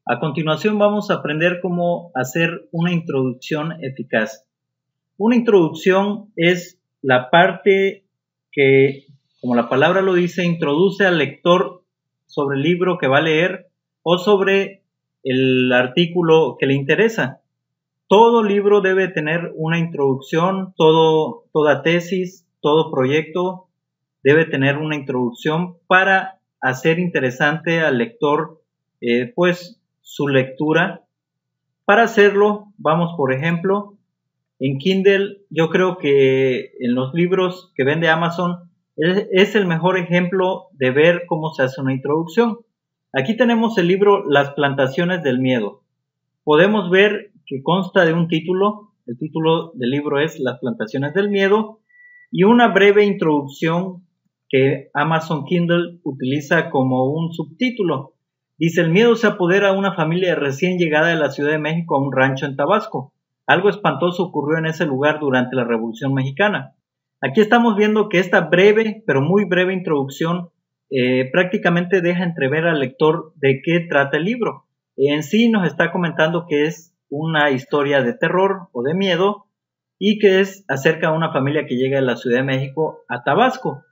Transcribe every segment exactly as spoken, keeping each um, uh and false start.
A continuación vamos a aprender cómo hacer una introducción eficaz. Una introducción es la parte que, como la palabra lo dice, introduce al lector sobre el libro que va a leer o sobre el artículo que le interesa. Todo libro debe tener una introducción, todo, toda tesis, todo proyecto debe tener una introducción para hacer interesante al lector eh, pues su lectura. Para hacerlo, vamos por ejemplo, en Kindle, yo creo que en los libros que vende Amazon es, es el mejor ejemplo de ver cómo se hace una introducción. Aquí tenemos el libro Las plantaciones del miedo. Podemos ver que consta de un título, el título del libro es Las plantaciones del miedo, y una breve introducción que Amazon Kindle utiliza como un subtítulo. Dice: el miedo se apodera a una familia recién llegada de la Ciudad de México a un rancho en Tabasco. Algo espantoso ocurrió en ese lugar durante la Revolución Mexicana. Aquí estamos viendo que esta breve, pero muy breve introducción eh, prácticamente deja entrever al lector de qué trata el libro. En sí nos está comentando que es una historia de terror o de miedo y que es acerca de una familia que llega de la Ciudad de México a Tabasco.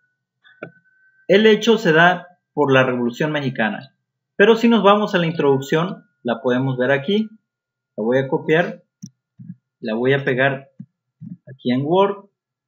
El hecho se da por la Revolución Mexicana. Pero si nos vamos a la introducción, la podemos ver aquí. La voy a copiar, la voy a pegar aquí en Word.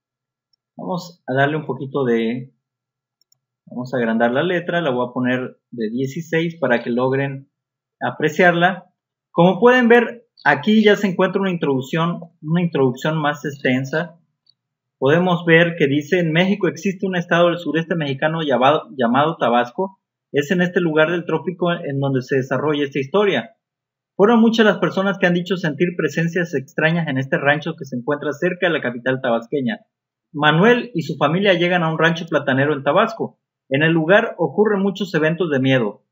Vamos a darle un poquito de... Vamos a agrandar la letra, la voy a poner de dieciséis para que logren apreciarla. Como pueden ver, aquí ya se encuentra una introducción, una introducción más extensa. Podemos ver que dice: en México existe un estado del sureste mexicano llamado, llamado Tabasco. Es en este lugar del trópico en donde se desarrolla esta historia. Fueron muchas las personas que han dicho sentir presencias extrañas en este rancho que se encuentra cerca de la capital tabasqueña. Manuel y su familia llegan a un rancho platanero en Tabasco. En el lugar ocurren muchos eventos de miedo.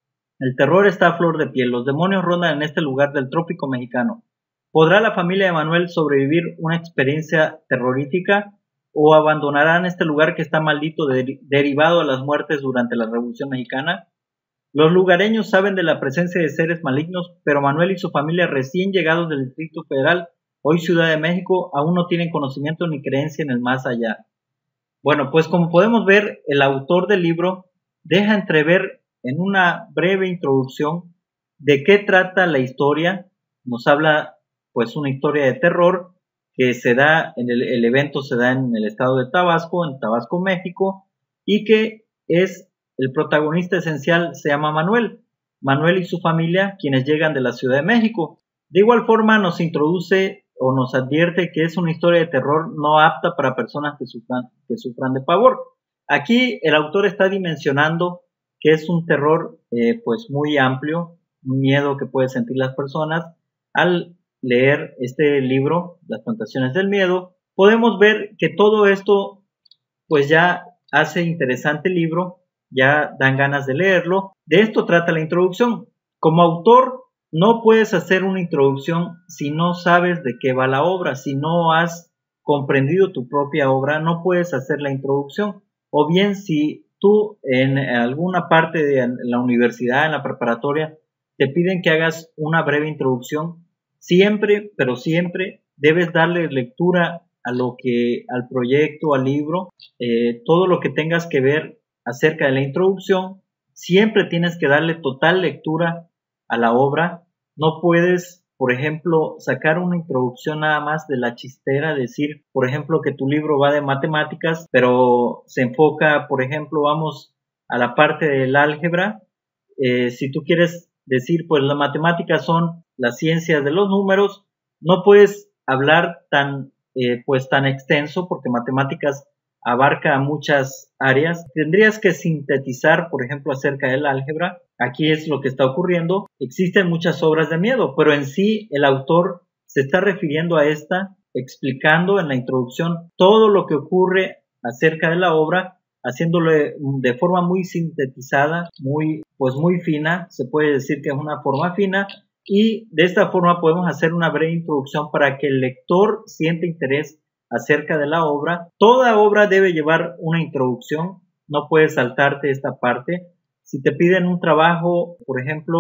El terror está a flor de piel. Los demonios rondan en este lugar del trópico mexicano. ¿Podrá la familia de Manuel sobrevivir una experiencia terrorífica o abandonarán este lugar que está maldito de, derivado a las muertes durante la Revolución Mexicana? Los lugareños saben de la presencia de seres malignos, pero Manuel y su familia, recién llegados del Distrito Federal, hoy Ciudad de México, aún no tienen conocimiento ni creencia en el más allá. Bueno, pues como podemos ver, el autor del libro deja entrever en una breve introducción de qué trata la historia. Nos habla pues una historia de terror que se da, en el, el evento se da en el estado de Tabasco, en Tabasco, México, y que es el protagonista esencial se llama Manuel. Manuel y su familia, quienes llegan de la Ciudad de México. De igual forma nos introduce o nos advierte que es una historia de terror no apta para personas que sufran, que sufran de pavor. Aquí el autor está dimensionando que es un terror eh, pues muy amplio, un miedo que pueden sentir las personas. Al leer este libro, Las plantaciones del miedo, podemos ver que todo esto pues ya hace interesante el libro, ya dan ganas de leerlo. De esto trata la introducción. Como autor no puedes hacer una introducción si no sabes de qué va la obra, si no has comprendido tu propia obra, no puedes hacer la introducción. O bien si tú en alguna parte de la universidad, en la preparatoria, te piden que hagas una breve introducción, siempre, pero siempre debes darle lectura a lo que, al proyecto, al libro, eh, todo lo que tengas que ver acerca de la introducción, siempre tienes que darle total lectura a la obra. No puedes, por ejemplo, sacar una introducción nada más de la chistera, decir, por ejemplo, que tu libro va de matemáticas, pero se enfoca, por ejemplo, vamos a la parte del álgebra. Eh, si tú quieres decir, pues las matemáticas son las ciencias de los números, no puedes hablar tan, eh, pues tan extenso, porque matemáticas abarca muchas áreas. Tendrías que sintetizar, por ejemplo, acerca del álgebra. Aquí es lo que está ocurriendo. Existen muchas obras de miedo, pero en sí el autor se está refiriendo a esta, explicando en la introducción todo lo que ocurre acerca de la obra, haciéndole de forma muy sintetizada, muy, pues muy fina. Se puede decir que es una forma fina, y de esta forma podemos hacer una breve introducción para que el lector sienta interés acerca de la obra. Toda obra debe llevar una introducción, no puedes saltarte esta parte. Si te piden un trabajo, por ejemplo,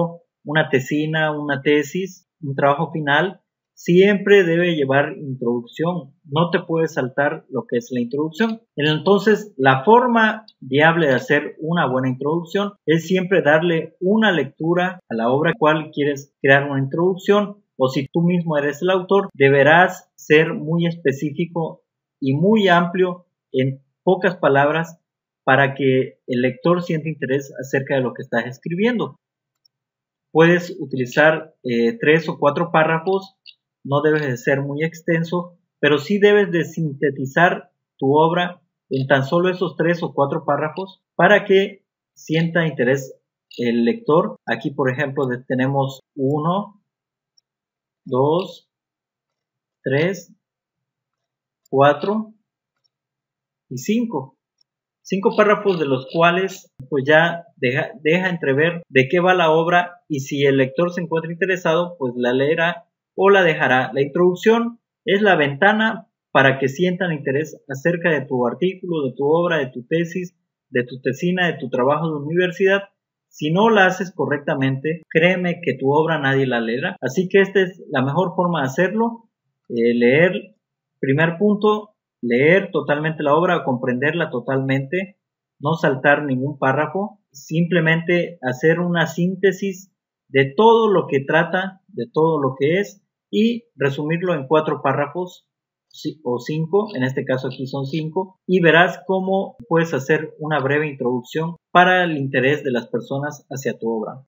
una tesina, una tesis, un trabajo final, siempre debe llevar introducción. No te puedes saltar lo que es la introducción. Entonces, la forma viable de hacer una buena introducción es siempre darle una lectura a la obra a la cual quieres crear una introducción, o si tú mismo eres el autor, deberás ser muy específico y muy amplio en pocas palabras para que el lector sienta interés acerca de lo que estás escribiendo. Puedes utilizar eh, tres o cuatro párrafos, no debes de ser muy extenso, pero sí debes de sintetizar tu obra en tan solo esos tres o cuatro párrafos para que sienta interés el lector. Aquí, por ejemplo, tenemos uno, dos, tres, cuatro y cinco. Cinco párrafos de los cuales pues ya deja, deja entrever de qué va la obra, y si el lector se encuentra interesado, pues la leerá o la dejará. La introducción es la ventana para que sientan interés acerca de tu artículo, de tu obra, de tu tesis, de tu tesina, de tu trabajo de universidad. Si no la haces correctamente, créeme que tu obra nadie la leerá. Así que esta es la mejor forma de hacerlo. Eh, leer, primer punto, leer totalmente la obra, comprenderla totalmente, no saltar ningún párrafo, simplemente hacer una síntesis de todo lo que trata, de todo lo que es, y resumirlo en cuatro párrafos o cinco, en este caso aquí son cinco, y verás cómo puedes hacer una breve introducción para el interés de las personas hacia tu obra.